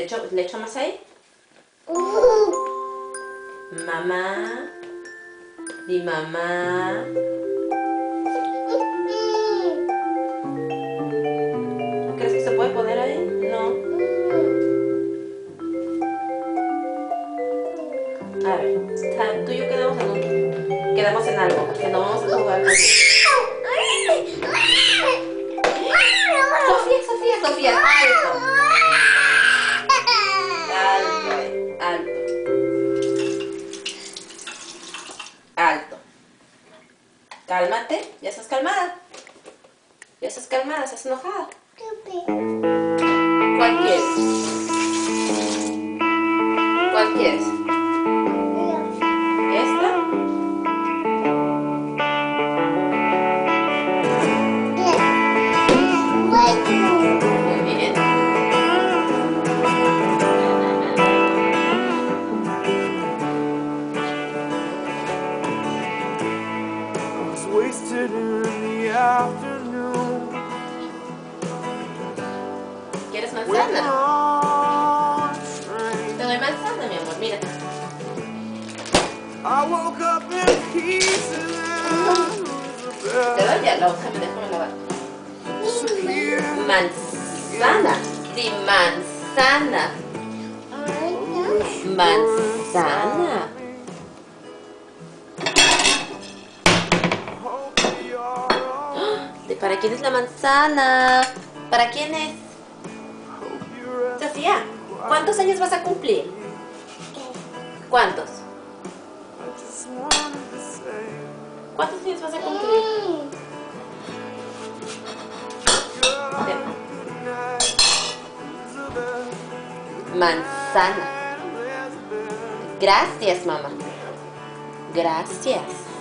¿Le echo más ahí? Mamá. Di mamá. ¿Crees que se puede poner ahí? No. A ver, tú y yo quedamos en algo, que no vamos a jugar con eso. Sofía, alto. Alto. Cálmate, ya estás calmada. Estás enojada. ¿Cuál quieres? ¿Esta? Muy bien. ¿Quieres manzana? Te doy manzana, mi amor, mira. Te doy ya la hoja, déjame lavar. Manzana. Di manzana. Manzana. ¿Para quién es la manzana? ¿Para quién es? Sofía, ¿cuántos años vas a cumplir? ¿Cuántos? ¿Cuántos años vas a cumplir? Manzana. Gracias, mamá. Gracias.